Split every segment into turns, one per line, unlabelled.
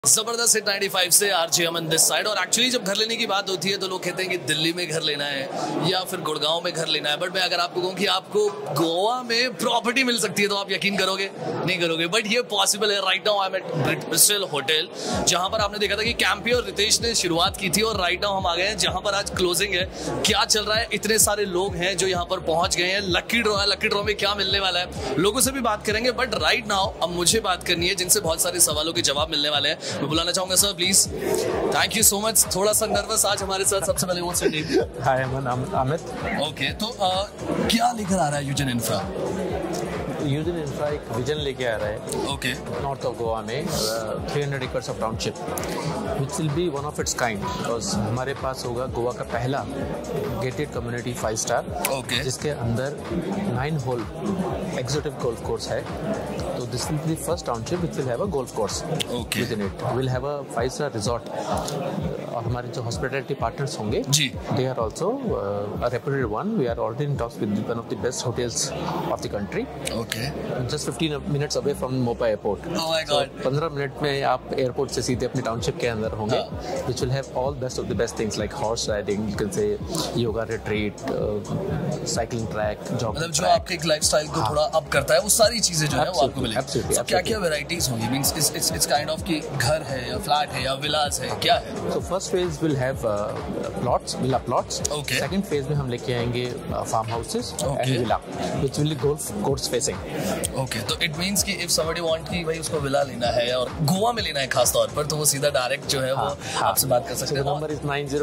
जबरदस्त हिट 95 से RJ Aman this side. और एक्चुअली जब घर लेने की बात होती है तो लोग कहते हैं कि दिल्ली में घर लेना है या फिर गुड़गांव में घर लेना है। बट मैं अगर आपको कहूँ कि आपको गोवा में प्रॉपर्टी मिल सकती है तो आप यकीन करोगे? नहीं करोगे। बट ये पॉसिबल है। Right now I am at Bristol hotel, जहां पर आपने देखा था कि कैंपी और रितेश ने शुरुआत की थी, और राइट नाउ हम आ गए हैं जहां पर आज क्लोजिंग है। क्या चल रहा है? इतने सारे लोग हैं जो यहाँ पर पहुंच गए हैं। लकी ड्रॉ है, लकी ड्रॉ में क्या मिलने वाला है लोगों से भी बात करेंगे। बट राइट नाउ अब मुझे बात करनी है जिनसे बहुत सारे सवालों के जवाब मिलने वाले हैं। मैं बुलाना चाहूंगा sir, please. Thank you so much. थोड़ा सा नर्वस आज हमारे साथ। सबसे पहले what's your name?
Hi Aman, Amit.
Okay, तो क्या लेकर आ रहा है यूजन इंफ्रा?
यूजन इंफ्रा एक विजन लेके आ रहा है।
ओके।
नॉर्थ ऑफ गोवा में 300 acres of township which will be one of its kind, because हमारे पास होगा गोवा का पहला गेटेड कम्युनिटी 5 स्टार,
ओके,
जिसके अंदर 9 होल एग्जॉटिक गोल्फ कोर्स है। तो this will be first township which will have a golf course within it. Will have a 5 star resort. और हमारे जो हॉस्पिटैलिटी पार्टनर्स होंगे
जी,
they are also a reputed one. We are already in talks with one of the best hotels of the country. Just 15 minutes away from Mopa Airport.
Oh my God.
15 minute में आप airport से सीधे अपनी township के अंदर होंगे, which will have all best of the best things like horse riding, you can say yoga retreat, cycling track, jogging
मतलब जो
track.
आपके एक लाइफस्टाइल को थोड़ा अप करता है, वो सारी चीजें जो है वो आपको मिलेगी।
Absolutely,
so क्या क्या वेराइटीज होंगी? मींस इट्स काइंड ऑफ कि घर है या फ्लैट है या विलास है, क्या है?
So first phase will have plots, villa plots.
Okay.
Second phase में हम लेके आएंगे farm houses and villa, which will be golf course facing.
Okay, तो इट मींस कि इफ समबडी वांट कि भाई उसको विला लेना है और गोवा में लेना है खास तौर पर, तो वो सीधा डायरेक्ट जो है वो आपसे बात कर सकते हैं।
Number is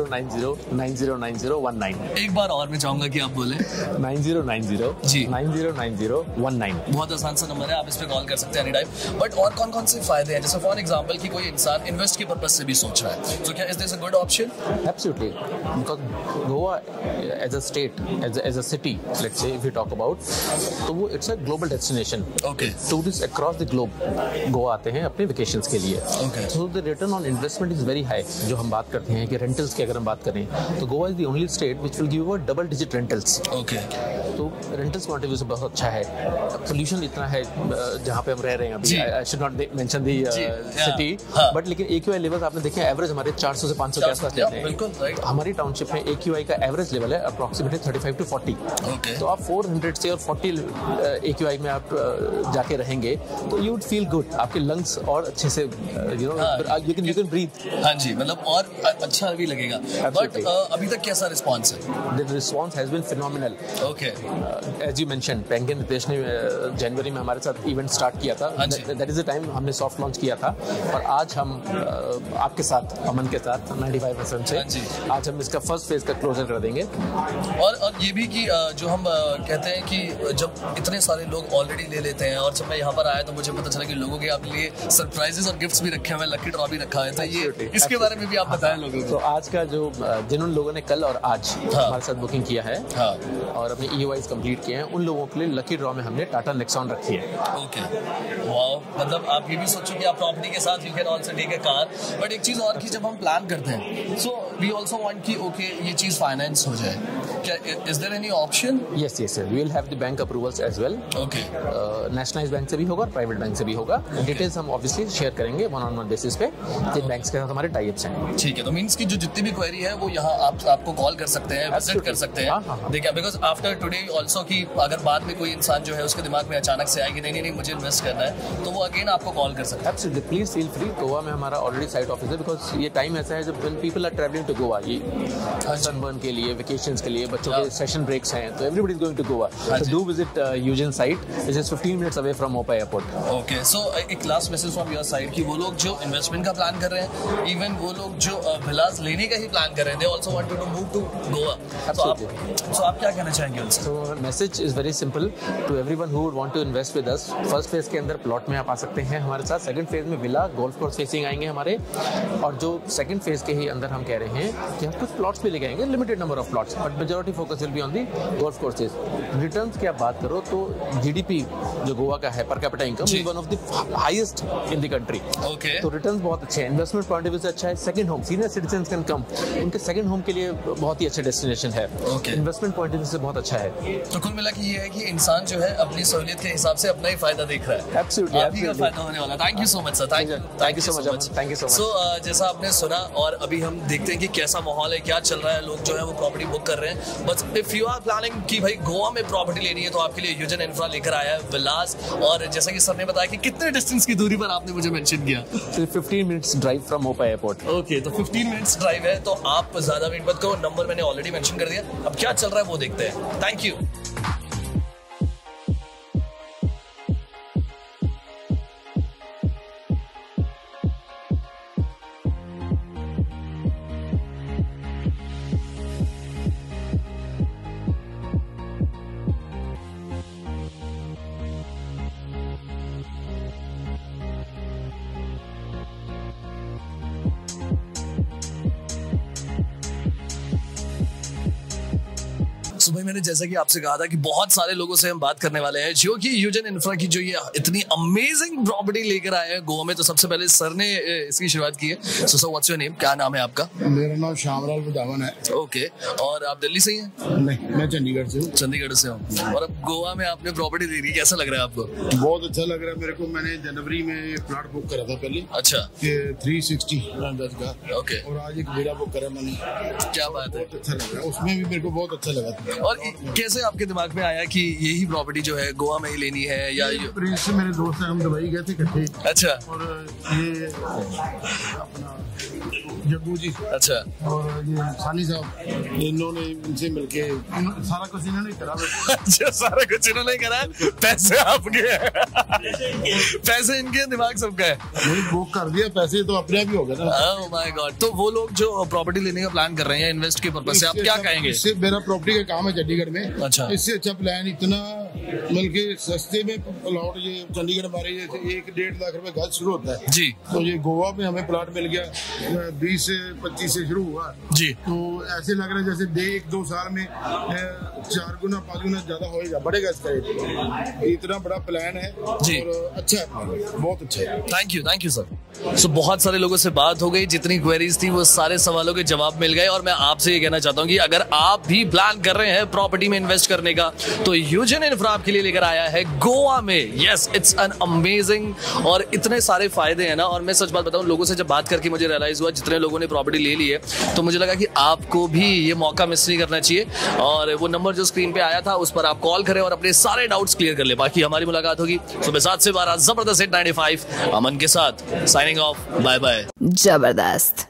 9090909019।
एक बार और मैं चाहूंगा कि आप बोले
9090
जी
909019।
बहुत आसान सा नंबर है, आप इस पे कॉल कर सकते हैं एनी टाइम। बट और कौन कौन से फायदे हैं? जैसे फॉर एग्जांपल कि कोई इंसान इन्वेस्ट के पर्पस से भी सोच रहा है, तो क्या is this a good option?
Absolutely, because Goa as a state, as a city, let's say if we talk about, तो वो it's a global destination.
Okay.
Tourists across the globe Goa आते हैं अपने वेकेशंस के लिए।
Okay.
So the return on investment is very high. जो हम बात करते हैं कि रेंटल्स की अगर हम बात करें तो Goa is the only state which will give a double digit rentals.
Okay.
तो रेंटल्स पॉइंट ऑफ व्यू से बहुत अच्छा है। पोल्यूशन इतना है जहाँ पे हम रह रहे हैं अभी, I should not mention the city, but लेकिन AQI लेवल्स आपने देखे एवरेज हमारे 400 से 500 के आसपास लेते हैं।
बिल्कुल राइट।
हमारी टाउनशिप में AQI का एवरेज लेवल है अप्रोक्सीमेटली 35 to 40।
Okay.
तो आप 400 से और 40 AQI में आप जाके रहेंगे तो यू वुड फील गुड। आपके लंग्स और अच्छे से यू कैन ब्रीथ।
हाँ जी, मतलब और अच्छा भी लगेगा। बट अभी तक कैसा रिस्पांस है?
The response has been phenomenal.
Okay,
as you mention, penguin Ritesh ने जनवरी में हमारे साथ इवेंट स्टार्ट किया था। दैट इज द टाइम हमने सॉफ्ट लॉन्च किया था, और आज हम आपके साथ, अमन के साथ 95% से आज हम इसका फर्स्ट फेज का क्लोजर कर देंगे।
और ये भी कि जो हम कहते हैं कि जब इतने सारे लोग ऑलरेडी ले लेते हैं, और जब मैं यहाँ पर आया तो मुझे पता चला कि लोगों के आपके लिए सरप्राइजेस और गिफ्ट्स भी रखे हुए हैं, लकी ड्रॉ भी रखा है। तो ये इसके बारे में भी आप बताएं लोगों को।
तो आज का जो जिन लोगों ने कल और आज हमारे साथ बुकिंग किया है और अपने EOIs कंप्लीट किए हैं, उन लोगों के लिए लकी ड्रॉ में हमने टाटा नेक्सॉन रखी है।
Okay, wow. मतलब आप ये भी सोचो कि आप प्रॉपर्टी के साथ you can also take a car. But एक चीज और की जब हम प्लान करते हैं, सो वी आल्सो वांट कि ओके ये चीज फाइनेंस हो जाए, क्या is there any option?
Yes yes sir, we will have the bank approvals as well.
Okay,
nationalised bank से भी होगा और प्राइवेट बैंक से भी होगा। डिटेल्स हम ऑब्वियसली शेयर करेंगे वन-ऑन-वन बेसिस पे, जिन बैंक्स के साथ हमारे टाई अप्स हैं।
ठीक है, तो मींस कि जो जितनी भी क्वेरी है वो यहाँ आपको कॉल कर सकते हैं, विजिट कर सकते हैं। देखिए, बिकॉज आफ्टर टुडे आल्सो कि अगर बाद में कोई इंसान जो है उसके दिमाग में अचानक से आए कि नहीं मुझे इन्वेस्ट करना है, तो वो अगेन आपको कॉल कर सकते हैं।
Absolutely, please feel free. Goa में हमारा ऑलरेडी साइट ऑफिस है, बिकॉज ये टाइम ऐसा है जब people are travelling to Goa, ये सनबर्न के लिए, वेकेशंस के लिए, बच्चों के सेशन ब्रेक्स हैं, तो everybody is going to Goa. So do visit यूजन site, which is 15 minutes away from Mopa airport.
Okay, so एक last message from your side कि वो लोग जो इन्वेस्टमेंट का प्लान कर रहे हैं, इवन वो लोग जो विलास लेने का ही प्लान कर रहे हैं, they also want to move to Goa. तो आप क्या कहना चाहेंगे उनसे?
So message is very simple to everyone who would want to invest with us. First phase के अंदर प्लॉट में आप आ सकते हैं हमारे साथ। सेकंड फेज में विला गोल्फ कोर्स फेसिंग आएंगे हमारे, और जो सेकंड फेज के ही अंदर हम कह रहे हैं कि हम कुछ प्लॉट्स भी लेके आएंगे, limited number of plots, but majority focus will be on the golf courses. Returns की आप बात करो तो जीडीपी जो गोवा का है per capita income is one of the highest in the country.
Okay,
तो रिटर्न्स बहुत अच्छे हैं, इन्वेस्टमेंट पॉइंट ऑफ व्यू से अच्छा है। Second home, senior citizens can come, उनके सेकंड होम के लिए बहुत ही अच्छा डेस्टिनेशन है।
Okay.
Investment point of view से बहुत अच्छा है।
तो कुल मिला कि ये है कि इंसान जो है अपनी सहूलियत के हिसाब से अपना ही फायदा देख रहा है।
Absolutely,
आप ही का
absolutely.
फायदा होने वाला। Thank you so much sir, thank you so much,
thank you so much.
So जैसा आपने सुना और अभी हम देखते हैं कि कैसा माहौल है, क्या चल रहा है, लोग जो है वो प्रॉपर्टी बुक कर रहे हैं। But if you are planning कि भाई गोवा में प्रॉपर्टी लेनी है तो आपके लिए यूजन इंफ्रा लेकर आया है विलास। और जैसा कि सर ने बताया कि कितने डिस्टेंस की दूरी पर आपने मुझे मेंशन किया,
15 minutes drive from Mopa airport.
Okay, तो 15 मिनट्स ड्राइव है, तो आप ज्यादा वेट मत करो। नंबर मैंने ऑलरेडी मेंशन कर दिया। अब क्या चल रहा है वो देखते हैं। Thank you. तो भाई मैंने जैसा कि आपसे कहा था कि बहुत सारे लोगों से हम बात करने वाले हैं जो कि यूजन इंफ्रा की जो ये इतनी अमेजिंग प्रॉपर्टी लेकर आए हैं गोवा में। तो सबसे पहले सर ने इसकी शुरुआत की है। So sir what's your name, क्या नाम है आपका?
मेरा नाम श्यामलाल वधावन है।
ओके, और आप दिल्ली से ही हैं?
नहीं, मैं चंडीगढ़ से हूँ।
चंडीगढ़ से हूँ। और अब गोवा में आपने प्रॉपर्टी ले ली, कैसा लग रहा है आपको?
बहुत अच्छा लग रहा है मेरे को। मैंने जनवरी में एक प्लॉट बुक करा था पहले,
अच्छा,
360 गज का।
ओके,
और आज एक विला बुक करा मैंने।
क्या बात है।
बहुत अच्छा लग रहा है, उसमें भी मेरे को बहुत अच्छा लगा था।
और कैसे आपके दिमाग में आया कि यही प्रॉपर्टी जो है गोवा में ही लेनी है या
प्रिंस से मेरे दोस्त हैं, हम दुबई गए थे इकट्ठे।
अच्छा,
और ये अपना जग्गू जी
अच्छा,
और ये सानी साहब, इन्होंने इनसे मिलके सारा कुछ इन्होंने करा।
अच्छा, सारा कुछ इन्होंने करा, पैसे आपके हैं। पैसे इनके, दिमाग सबका है।
नहीं, बुक कर दिया, पैसे तो अपने आप ही हो गए ना।
Oh my God. तो वो लोग जो प्रॉपर्टी लेने का प्लान कर रहे हैं इन्वेस्ट के पर्पस से, आप क्या कहेंगे?
इससे मेरा प्रॉपर्टी का काम है चंडीगढ़ में।
अच्छा,
इससे अच्छा प्लान इतना बल्कि सस्ते में प्लॉट, ये चंडीगढ़ हमारे जैसे 1-1.5 लाख रुपए गज शुरू होता है
जी।
तो ये गोवा में हमें प्लॉट मिल गया 20 से 25 से शुरू हुआ
जी।
तो ऐसे लग रहा है जैसे 1-2 साल में 4 गुना 5 गुना ज्यादा होएगा, बढ़ेगा इसका रेट। इतना बड़ा प्लान है
जी।
और अच्छा है, बहुत अच्छा है।
Thank you sir. सो बहुत सारे लोगों से बात हो गई, जितनी क्वेरीज थी वो सारे सवालों के जवाब मिल गए। और मैं आपसे ये कहना चाहता हूँ कि अगर आप भी प्लान कर रहे हैं प्रॉपर्टी में इन्वेस्ट करने का तो यूजन इंफ्रा आपके लिए लेकर आया है गोवा में। यस, इट्स एन अमेजिंग, और इतने सारे फायदे हैं ना। और मैं सच बात बताऊं, लोगों से जब बात करके मुझे रियलाइज हुआ जितने लोगों ने प्रॉपर्टी ले ली है, तो मुझे लगा कि आपको भी ये मौका मिस नहीं करना चाहिए। और वो नंबर जो स्क्रीन पे आया था उस पर आप कॉल करें और अपने सारे डाउट्स क्लियर कर ले। बाकी हमारी मुलाकात होगी सुबह 7 से 12 जबरदस्त 895 अमन के साथ। Signing off, bye bye.
जबरदस्त।